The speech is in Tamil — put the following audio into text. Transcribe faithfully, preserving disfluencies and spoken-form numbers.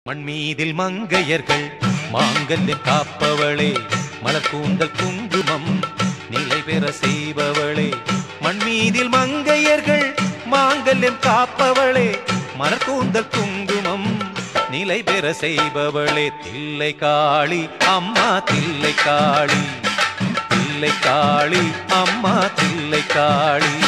மண்மீதில் மங்கையர்கள் மாங்கல்யம் காப்பவளே, மலர்கூந்தல் குங்குமம் நிலை பெற செய்பவளே. மண்மீதில் மங்கையர்கள் மாங்கல்யம் காப்பவளே, மலர்கூந்தல் குங்குமம் நிலை பெற செய்பவளே. தில்லை காளி அம்மா தில்லை காளி, தில்லை காளி அம்மா தில்லை காளி.